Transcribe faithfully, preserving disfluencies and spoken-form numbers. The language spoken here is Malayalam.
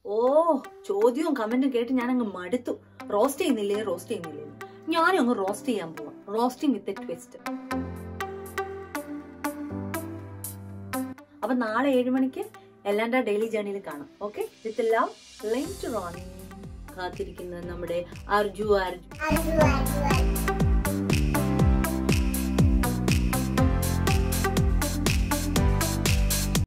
ഓ ചോദ്യവും കമന്റും കേട്ട് ഞാൻ അങ്ങ് മടുത്തു. റോസ്റ്റ് ചെയ്യുന്നില്ലേ റോസ്റ്റ് ചെയ്യുന്നില്ലേ ഞാനും അങ്ങ് റോസ്റ്റ് ചെയ്യാൻ പോവാം. Roasting with a twist. അപ്പൊ നാളെ ഏഴു മണിക്ക് എല്ലാന്റെ ഡെയിലി ജേർണിയിൽ കാണാം. Okay, with love, later on. കാത്തിരിക്കുന്നത് നമ്മുടെ അർജു അർജു